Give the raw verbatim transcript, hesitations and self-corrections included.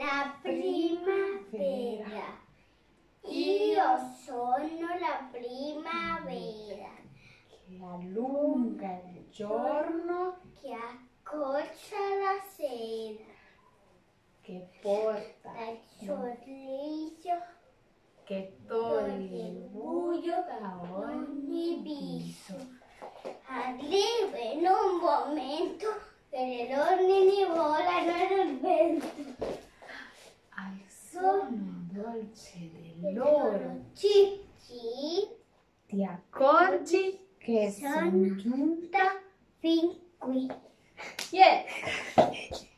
la primavera. Io sono la primavera. Che allunga il giorno, Che accorcia la sera. che porta Dal sorriso, che toglie il buio da ogni viso. arriva in un momento che le rondini volano nel vento. Al suono dolce del loro cicci ti accorgi che sono sono giunta fin qui. Yeah!